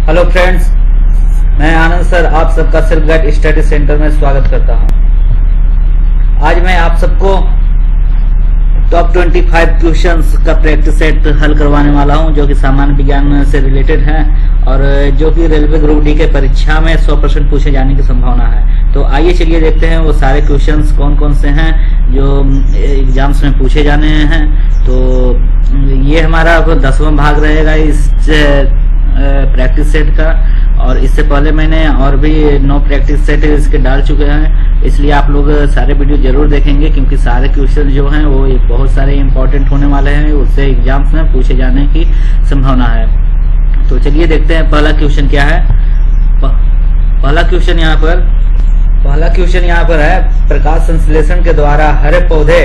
Hello friends, मैं आनंद sir आप सबका सेल्फ गाइड स्टडी सेंटर में स्वागत करता हूं। आज मैं आप सबको टॉप 25 क्वेश्चंस का प्रैक्टिस सेट हल करवाने वाला हूं, जो कि सामान्य विज्ञान से रिलेटेड हैं और जो कि रेलवे ग्रुप डी के परीक्षा में 100% पूछे जाने की संभावना है। तो आइए चलिए देखते हैं वो सारे क्वेश्चंस कौन कौन से हैं जो एग्जाम्स में पूछे जाने हैं। तो ये हमारा 10वां भाग रहेगा इस प्रैक्टिस सेट का, और इससे पहले मैंने और भी 9 प्रैक्टिस सेट इसके डाल चुके हैं, इसलिए आप लोग सारे वीडियो जरूर देखेंगे क्योंकि सारे क्वेश्चन जो हैं वो बहुत सारे इंपॉर्टेंट होने वाले हैं, उससे एग्जाम्स में पूछे जाने की संभावना है। तो चलिए देखते हैं पहला क्वेश्चन क्या है। पहला क्वेश्चन यहाँ पर है, प्रकाश संश्लेषण के द्वारा हरे पौधे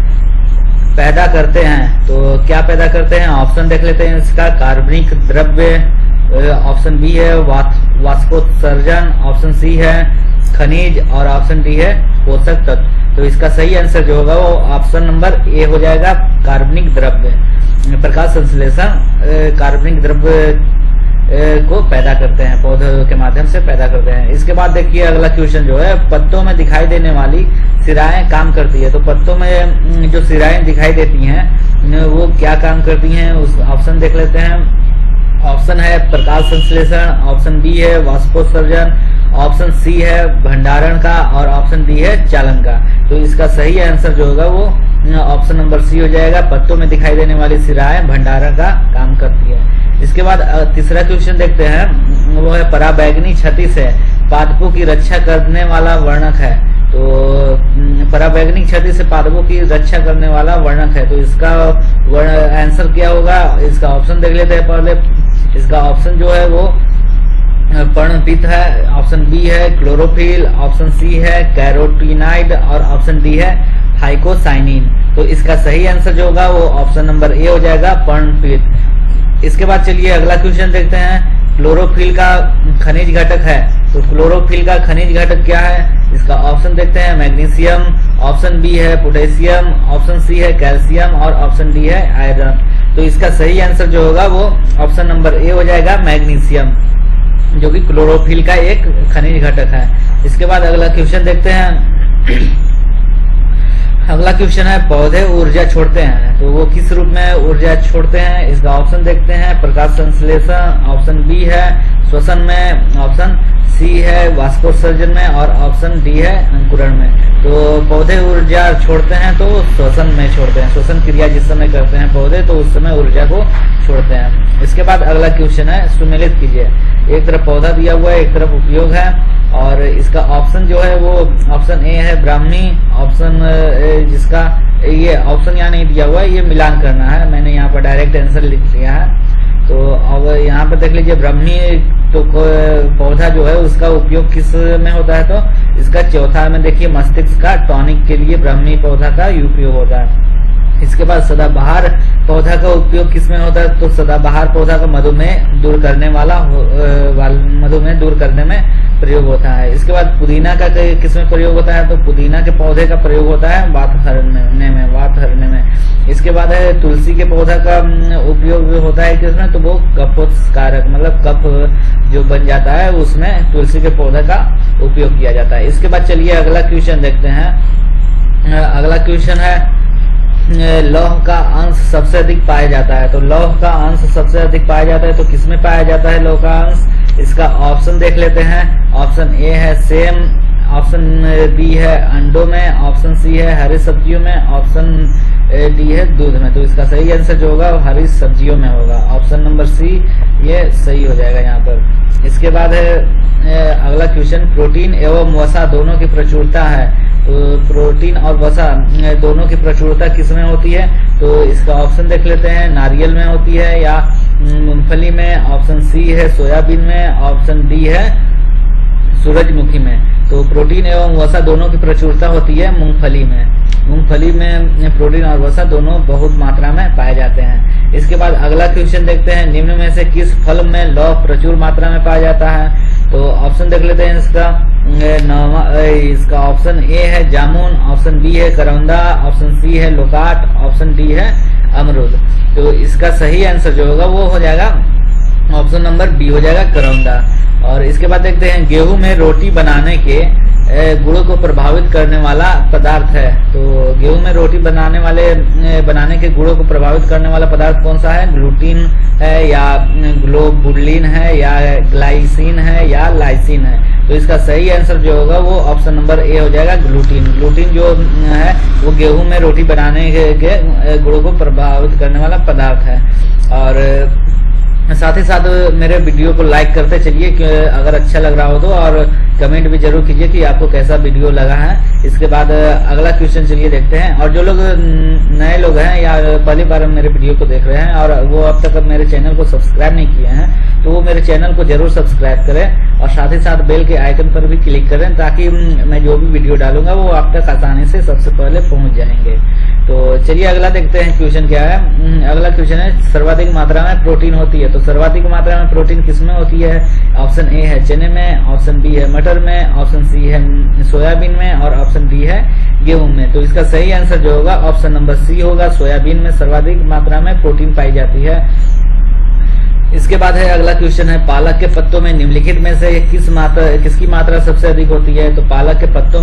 पैदा करते हैं। तो क्या पैदा करते हैं, ऑप्शन देख लेते हैं इसका। कार्बनिक द्रव्य, ऑप्शन बी है वाष्पोत्सर्जन, ऑप्शन सी है खनिज और ऑप्शन डी है पोषक तत्व। तो इसका सही आंसर जो होगा वो ऑप्शन नंबर ए हो जाएगा, कार्बनिक द्रव्य। प्रकाश संश्लेषण कार्बनिक द्रव्य को पैदा करते हैं, पौधों के माध्यम से पैदा करते हैं। इसके बाद देखिए अगला क्वेश्चन जो है, पत्तों में दिखाई देने वाली सिराएं काम करती है। तो पत्तों में जो सिराएं दिखाई देती हैं वो क्या काम करती हैं, उस ऑप्शन देख लेते हैं। ऑप्शन है प्रकाश संश्लेषण, ऑप्शन बी है वाष्पोत्सर्जन, ऑप्शन सी है भंडारण का और ऑप्शन डी है चालन का। तो इसका सही आंसर जो होगा वो ऑप्शन नंबर सी हो जाएगा, पत्तों में दिखाई देने वाली सिराएं भंडारण का काम करती है। इसके बाद तीसरा क्वेश्चन देखते हैं, वो है पराबैंगनी क्षति से पादपों की रक्षा करने वाला वर्णक है। तो पराबैंगनी क्षति से पादपों की रक्षा करने वाला वर्णक है। तो इसका आंसर क्या होगा, इसका ऑप्शन देख लेते हैं पहले। इसका ऑप्शन जो है वो पर्णपित है, ऑप्शन बी है क्लोरोफिल, ऑप्शन सी है कैरोटीनाइड और ऑप्शन डी है हाइकोसाइनिन। तो इसका सही आंसर जो होगा वो ऑप्शन नंबर ए हो जाएगा, पर्णपित। इसके बाद चलिए अगला क्वेश्चन देखते हैं, क्लोरोफिल का खनिज घटक है। तो क्लोरोफिल का खनिज घटक क्या है, इसका ऑप्शन देखते हैं। मैग्नीशियम, ऑप्शन बी है पोटेशियम, ऑप्शन सी है कैल्शियम और ऑप्शन डी है आयरन। तो इसका सही आंसर जो होगा वो ऑप्शन नंबर ए हो जाएगा, मैग्नीशियम, जो कि क्लोरोफिल का एक खनिज घटक है। इसके बाद अगला क्वेश्चन देखते हैं। अगला क्वेश्चन है, पौधे ऊर्जा छोड़ते हैं। तो वो किस रूप में ऊर्जा छोड़ते हैं, इसका ऑप्शन देखते हैं। प्रकाश संश्लेषण, ऑप्शन बी है श्वसन में, ऑप्शन सी है वाष्पोत्सर्जन में और ऑप्शन डी है अंकुरण में। तो पौधे ऊर्जा छोड़ते हैं तो श्वसन में छोड़ते हैं, श्वसन क्रिया जिस समय करते हैं पौधे तो उस समय ऊर्जा को छोड़ते हैं। इसके बाद अगला क्वेश्चन है, सुमेलित कीजिए। एक तरफ पौधा दिया हुआ है, एक तरफ उपयोग है, और इसका ऑप्शन जो है वो ऑप्शन ए है ब्राह्मी, ऑप्शन जिसका ये ऑप्शन यहाँ नहीं दिया हुआ है, ये मिलान करना है, मैंने यहाँ पर डायरेक्ट आंसर लिख दिया है। तो अब यहाँ पर देख लीजिए ब्राह्मी तो पौधा जो है उसका उपयोग किस में होता है, तो इसका चौथा में देखिए मस्तिष्क का टॉनिक के लिए ब्राह्मी पौधा का उपयोग होता है। इसके बाद सदाबहार पौधा का उपयोग किसमें होता है, तो सदाबहार पौधा का मधुमेह दूर करने में प्रयोग होता है। इसके बाद पुदीना का किसमें प्रयोग होता है, तो पुदीना के पौधे का प्रयोग होता है वात हरने में। इसके बाद है तुलसी के पौधा का उपयोग होता है किसमें, तो वो कफोत्कारक, मतलब कफ जो बन जाता है उसमें तुलसी के पौधे का उपयोग किया जाता है। इसके बाद चलिए अगला क्वेश्चन देखते हैं। अगला क्वेश्चन है, लौह का अंश सबसे अधिक पाया जाता है। तो लौह का अंश सबसे अधिक पाया जाता है तो किसमें पाया जाता है लौह का अंश, इसका ऑप्शन देख लेते हैं। ऑप्शन ए है सेम, ऑप्शन बी है अंडों में, ऑप्शन सी है हरी सब्जियों में, ऑप्शन डी है दूध में। तो इसका सही आंसर जो होगा हरी सब्जियों में होगा, ऑप्शन नंबर सी ये सही हो जाएगा यहाँ पर। इसके बाद है अगला क्वेश्चन, प्रोटीन एवं वसा दोनों की प्रचुरता है। तो प्रोटीन और वसा दोनों की प्रचुरता किसमें होती है, तो इसका ऑप्शन देख लेते हैं। नारियल में होती है या मूंगफली में, ऑप्शन सी है सोयाबीन में, ऑप्शन डी है सूरजमुखी में। तो प्रोटीन एवं वसा दोनों की प्रचुरता होती है मूंगफली में। मूंगफली में प्रोटीन और वसा दोनों बहुत मात्रा में पाए जाते हैं। इसके बाद अगला क्वेश्चन देखते हैं, निम्न में से किस फल में लौह प्रचुर मात्रा में पाया जाता है। तो ऑप्शन देख लेते हैं इसका ऑप्शन ए है जामुन, ऑप्शन बी है करौंदा, ऑप्शन सी है लोकाट, ऑप्शन डी है अमरूद। तो इसका सही आंसर जो होगा वो हो जाएगा ऑप्शन नंबर बी हो जाएगा करौंदा। और इसके बाद देखते हैं गेहूं में रोटी बनाने के गुणों को प्रभावित करने वाला पदार्थ है। तो गेहूं में रोटी बनाने के गुणों को प्रभावित करने वाला पदार्थ कौन सा है? ग्लूटीन है या ग्लोबुलिन है या ग्लाइसिन है या लाइसिन है। तो इसका सही आंसर जो होगा वो ऑप्शन नंबर ए हो जाएगा ग्लूटीन। ग्लूटीन जो है वो गेहूं में रोटी बनाने के गुणों को प्रभावित करने वाला पदार्थ है। और साथ ही साथ मेरे वीडियो को लाइक करते चलिए अगर अच्छा लग रहा हो तो, और कमेंट भी जरूर कीजिए कि आपको कैसा वीडियो लगा है। इसके बाद अगला क्वेश्चन चलिए देखते हैं। और जो लोग नए लोग हैं या पहली बार मेरे वीडियो को देख रहे हैं और वो अब तक मेरे चैनल को सब्सक्राइब नहीं किए हैं तो वो मेरे चैनल को जरूर सब्सक्राइब करें और साथ ही साथ बेल के आइकन पर भी क्लिक करें ताकि मैं जो भी वीडियो डालूंगा वो आप तक आसानी से सबसे पहले पहुंच जाएंगे। तो चलिए अगला देखते हैं क्वेश्चन क्या है। अगला क्वेश्चन है सर्वाधिक मात्रा में प्रोटीन होती है। तो सर्वाधिक मात्रा में प्रोटीन किसमें होती है? ऑप्शन ए है चने में, ऑप्शन बी है मटर में, ऑप्शन सी है सोयाबीन में और ऑप्शन डी है गेहूं में। तो इसका सही आंसर जो होगा ऑप्शन नंबर सी होगा। सोयाबीन में सर्वाधिक मात्रा में प्रोटीन पाई जाती है। इसके बाद है अगला क्वेश्चन है पालक के पत्तों में निम्नलिखित में से किसकी मात्रा सबसे अधिक होती है? तो पालक के पत्तों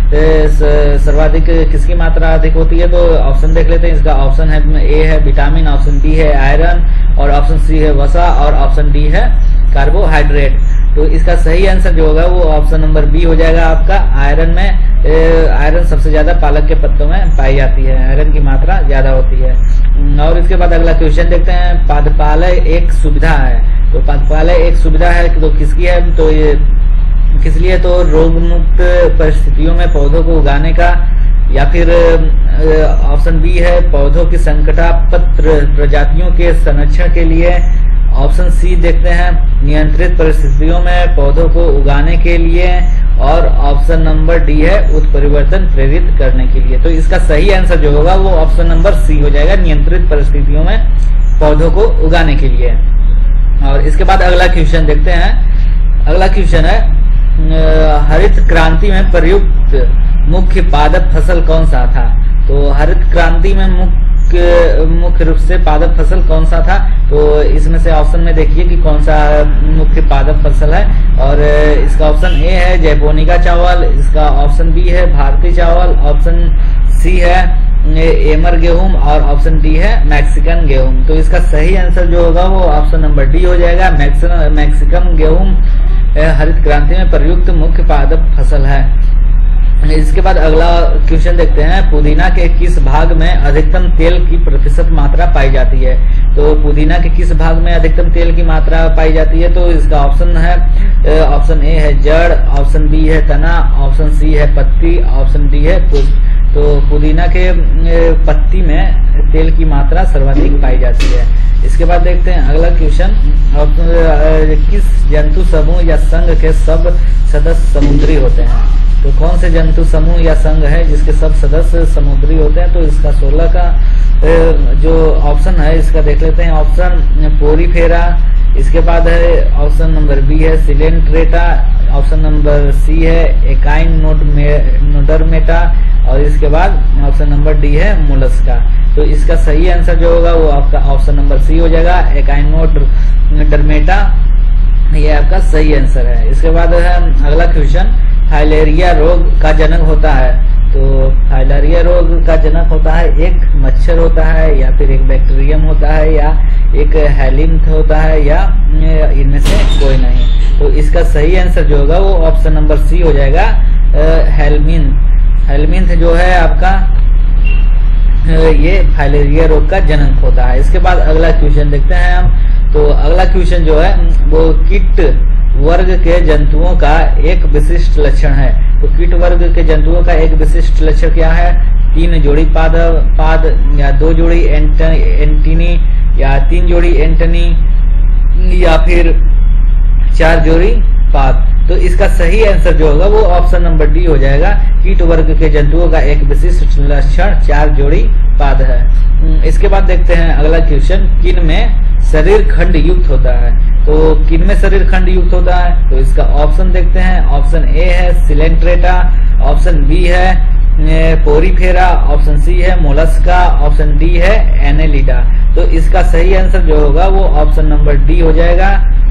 में सर्वाधिक किसकी मात्रा अधिक होती है? तो ऑप्शन देख लेते हैं। इसका ऑप्शन है ए है विटामिन, ऑप्शन बी है आयरन और ऑप्शन सी है वसा और ऑप्शन डी है कार्बोहाइड्रेट। तो इसका सही आंसर जो होगा वो ऑप्शन नंबर बी हो जाएगा आपका। आयरन में आयरन सबसे ज्यादा पालक के पत्तों में पाई जाती है, आयरन की मात्रा ज्यादा होती है। और इसके बाद अगला क्वेश्चन देखते हैं पादपालय एक सुविधा है। तो पादपालय एक सुविधा है तो किसकी है? तो ये किस लिए? तो रोग मुक्त परिस्थितियों में पौधों को उगाने का, या फिर ऑप्शन बी है पौधों की संकटापन्न प्रजातियों के संरक्षण के लिए, ऑप्शन सी देखते हैं नियंत्रित परिस्थितियों में पौधों को उगाने के लिए और ऑप्शन नंबर डी है उत्परिवर्तन प्रेरित करने के लिए। तो इसका सही आंसर जो होगा वो ऑप्शन नंबर सी हो जाएगा, नियंत्रित परिस्थितियों में पौधों को उगाने के लिए। और इसके बाद अगला क्वेश्चन देखते हैं। अगला क्वेश्चन है हरित क्रांति में प्रयुक्त मुख्य पादप फसल कौन सा था? तो हरित क्रांति में मुख्य रूप से पादप फसल कौन सा था? तो इसमें से ऑप्शन में देखिए कि कौन सा मुख्य पादप फसल है। और इसका ऑप्शन ए है जैपोनिका चावल, इसका ऑप्शन बी है भारतीय चावल, ऑप्शन सी है एमर गेहूं और ऑप्शन डी है मैक्सिकन गेहूं। तो इसका सही आंसर जो होगा वो ऑप्शन नंबर डी हो जाएगा, मैक्सिकन गेहूं हरित क्रांति में प्रयुक्त मुख्य पादप फसल है। इसके बाद अगला क्वेश्चन देखते हैं पुदीना के किस भाग में अधिकतम तेल की प्रतिशत मात्रा पाई जाती है? तो पुदीना के किस भाग में अधिकतम तेल की मात्रा पाई जाती है? तो इसका ऑप्शन है ऑप्शन ए है जड़, ऑप्शन बी है तना, ऑप्शन सी है पत्ती, ऑप्शन डी है पुष्प। तो पुदीना के पत्ती में तेल की मात्रा सर्वाधिक पाई जाती है। इसके बाद देखते हैं अगला क्वेश्चन किस जंतु समूह या संघ के सब सदस्य समुद्री होते हैं? तो कौन से जंतु समूह या संघ है जिसके सब सदस्य समुद्री होते हैं? तो इसका 16 का जो ऑप्शन है इसका देख लेते हैं। ऑप्शन पोरीफेरा, इसके बाद है ऑप्शन नंबर बी है सिलेंट्रेटा, ऑप्शन नंबर सी है एकाइन नोडरमेटा और इसके बाद ऑप्शन नंबर डी है मोलस्का। तो इसका सही आंसर जो होगा वो आपका ऑप्शन नंबर सी हो जाएगा, एकाइनोडर्मेटा, ये आपका सही आंसर है। इसके बाद है अगला क्वेश्चन फाइलेरिया रोग का जनक होता है। तो फाइलेरिया रोग का जनक होता है एक मच्छर होता है या फिर एक बैक्टीरियम होता है या एक हेलिंथ होता है या इनमें से कोई नहीं। तो इसका सही आंसर जो होगा वो ऑप्शन नंबर सी हो जाएगा, हेलमिंथ जो है आपका ये फाइलेरिया रोग का जनक होता है। इसके बाद अगला क्वेश्चन देखते हैं हम। तो अगला क्वेश्चन जो है वो कीट वर्ग के जंतुओं का एक विशिष्ट लक्षण है। तो कीट वर्ग के जंतुओं का एक विशिष्ट लक्षण क्या है? 3 जोड़ी पाद या 2 जोड़ी एंटीनी या 3 जोड़ी एंटनी या फिर 4 जोड़ी पाद। तो इसका सही आंसर जो होगा वो ऑप्शन नंबर डी हो जाएगा, कीट वर्ग के जंतुओं का एक विशिष्ट लक्षण 4 जोड़ी पाद है। इसके बाद देखते हैं अगला क्वेश्चन किन में शरीर खंड युक्त होता है? तो किन में शरीर खंड युक्त होता है? तो इसका ऑप्शन देखते हैं। ऑप्शन ए है सिलेंट्रेटा, ऑप्शन बी है पोरीफेरा, ऑप्शन सी है मोलस्का, ऑप्शन डी है एनेलिडा। तो इसका सही आंसर जो होगा वो ऑप्शन नंबर डी हो जाएगा।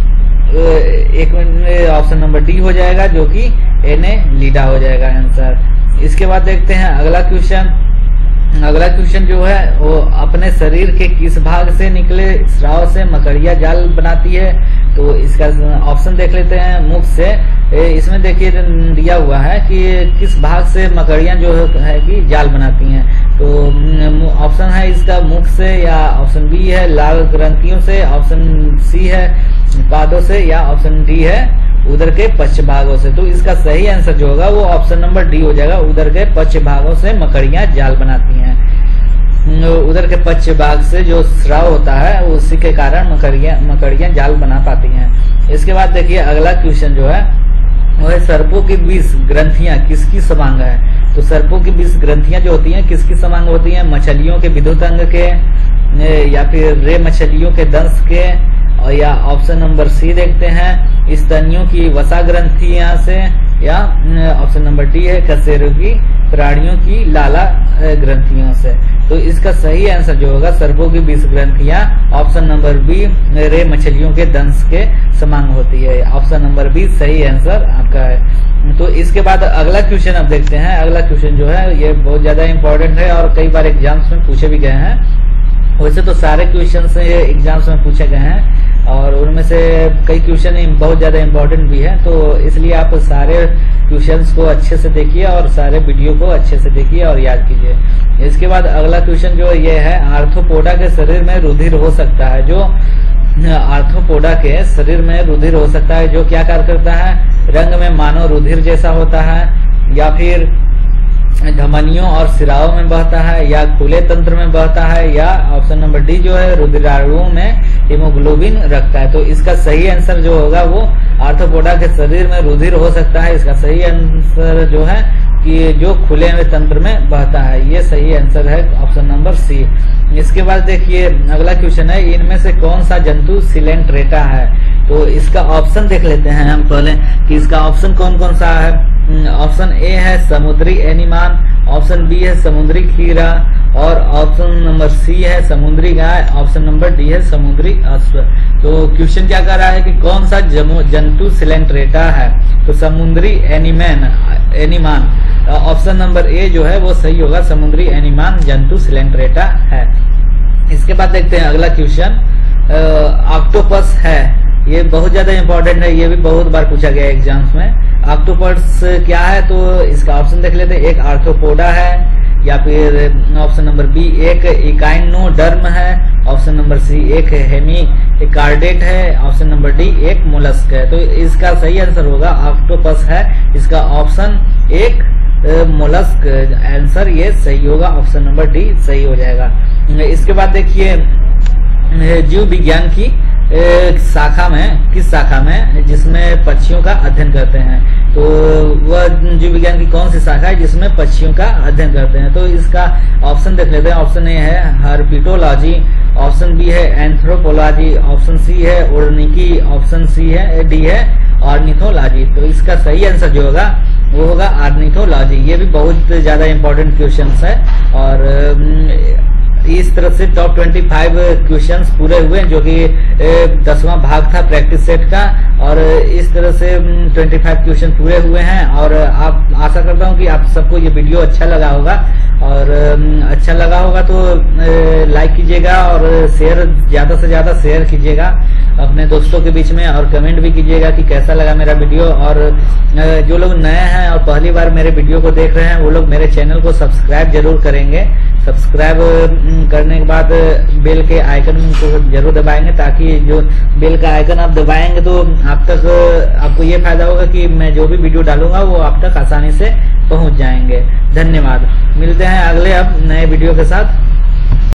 एक मिनट, ऑप्शन नंबर डी हो जाएगा, जो कि एनेलिडा हो जाएगा आंसर। इसके बाद देखते हैं अगला क्वेश्चन। अगला क्वेश्चन जो है वो अपने शरीर के किस भाग से निकले स्राव से मकड़िया जाल बनाती है। तो इसका ऑप्शन देख लेते हैं। मुख से। इसमें देखिए दिया हुआ है कि किस भाग से मकड़ियां जो है कि जाल बनाती हैं। तो ऑप्शन है इसका मुख से, या ऑप्शन बी है लाल ग्रंथियों से, ऑप्शन सी है पादों से, या ऑप्शन डी है उदर के पश्च भागों से। तो इसका सही आंसर जो होगा वो ऑप्शन नंबर डी हो जाएगा। उदर के पश्च भागों से मकड़ियां जाल बनाती हैं। उदर के पश्च भाग से जो स्राव होता है उसी के कारण मकड़ियां जाल बना पाती हैं। इसके बाद देखिए अगला क्वेश्चन जो है वो है सर्पों की 20 ग्रंथियां किसकी समांग है। तो सर्पों की 20 ग्रंथियां जो होती हैं किसकी समांग होती हैं। मछलियों के विद्युत अंग के, या फिर रे मछलियों के दंश के, और या ऑप्शन नंबर सी देखते हैं स्तनियों की वसा ग्रंथियां से, या ऑप्शन नंबर डी है कशेरुकी प्राणियों की लाला ग्रंथियों से। तो इसका सही आंसर जो होगा सर्पों की 20 ग्रंथियां ऑप्शन नंबर बी रे मछलियों के दंश के समान होती है। ऑप्शन नंबर बी सही आंसर आपका है। तो इसके बाद अगला क्वेश्चन अब देखते हैं। अगला क्वेश्चन जो है ये बहुत ज्यादा इंपॉर्टेंट है और कई बार एग्जाम्स में पूछे भी गए हैं। वैसे तो सारे क्वेश्चन एग्जाम्स में पूछे गए हैं और उनमें से कई क्वेश्चन बहुत ज्यादा इंपॉर्टेंट भी है। तो इसलिए आप सारे क्वेश्चंस को अच्छे से देखिए और सारे वीडियो को अच्छे से देखिए और याद कीजिए। इसके बाद अगला क्वेश्चन जो ये है आर्थ्रोपोडा के शरीर में रुधिर हो सकता है। जो आर्थ्रोपोडा के शरीर में रुधिर हो सकता है जो क्या कार्य करता है। रंग में मानव रुधिर जैसा होता है, या फिर धमनियों और सिराओं में बहता है, या खुले तंत्र में बहता है, या ऑप्शन नंबर डी जो है रुधिराणुओं में हीमोग्लोबिन रखता है। तो इसका सही आंसर जो होगा वो आर्थ्रोपोडा के शरीर में रुधिर हो सकता है। इसका सही आंसर जो है कि जो खुले हुए तंत्र में बहता है, ये सही आंसर है ऑप्शन नंबर सी। इसके बाद देखिए अगला क्वेश्चन है इनमें से कौन सा जंतु सिलेंट्रेटा है। तो इसका ऑप्शन देख लेते हैं हम पहले कि इसका ऑप्शन कौन कौन सा है। ऑप्शन ए है समुद्री एनिमान, ऑप्शन बी है समुद्री खीरा, और ऑप्शन नंबर सी है समुद्री गाय, ऑप्शन नंबर डी है समुद्री अश्व। तो क्वेश्चन क्या कर रहा है कि कौन सा जंतु सिलेंट्रेटा है। तो समुद्री एनिमान ऑप्शन नंबर ए जो है वो सही होगा। समुद्री एनिमान जंतु सिलेंट्रेटा है। इसके बाद देखते हैं अगला क्वेश्चन ऑक्टोपस है। ये बहुत ज्यादा इंपॉर्टेंट है, ये भी बहुत बार पूछा गया है एग्जाम्स में। ऑक्टोपस क्या है। तो इसका ऑप्शन देख लेते हैं। एक आर्थ्रोपोडा है, या फिर ऑप्शन नंबर बी एक इकाइनोडर्म है, ऑप्शन नंबर सी एक हेमिकार्डेट है, ऑप्शन नंबर डी एक मोलस्क है। तो इसका सही आंसर होगा ऑक्टोपस है। इसका ऑप्शन एक मोलस्क आंसर ये सही होगा। ऑप्शन नंबर डी सही हो जाएगा। इसके बाद देखिए जीव विज्ञान की शाखा में, किस शाखा में जिसमें पक्षियों का अध्ययन करते हैं। तो वह जीव विज्ञान की कौन सी शाखा है जिसमें पक्षियों का अध्ययन करते हैं। तो इसका ऑप्शन देख लेते हैं। ऑप्शन ए है हर्पिटोलॉजी, ऑप्शन बी है एंथ्रोपोलॉजी, ऑप्शन सी है ओर्निकी, ऑप्शन सी है डी है ऑर्निथोलॉजी। तो इसका सही आंसर जो होगा वो होगा ऑर्निथोलॉजी। ये भी बहुत ज्यादा इंपॉर्टेंट क्वेश्चन है और इस तरह से टॉप 25 क्वेश्चंस पूरे हुए जो कि 10वां भाग था प्रैक्टिस सेट का, और इस तरह से 25 क्वेश्चन पूरे हुए हैं। और आप आशा करता हूं कि आप सबको ये वीडियो अच्छा लगा होगा, और अच्छा लगा होगा तो लाइक कीजिएगा और शेयर ज्यादा से ज्यादा शेयर कीजिएगा अपने दोस्तों के बीच में, और कमेंट भी कीजिएगा कि कैसा लगा मेरा वीडियो। और जो लोग नए हैं और पहली बार मेरे वीडियो को देख रहे हैं वो लोग मेरे चैनल को सब्सक्राइब जरूर करेंगे। सब्सक्राइब करने के बाद बेल के आइकन को जरूर दबाएंगे, ताकि जो बेल का आइकन आप दबाएंगे तो आपको ये फायदा होगा कि मैं जो भी वीडियो डालूंगा वो आप तक आसानी से पहुंच जाएंगे। धन्यवाद। मिलते हैं अगले अब नए वीडियो के साथ।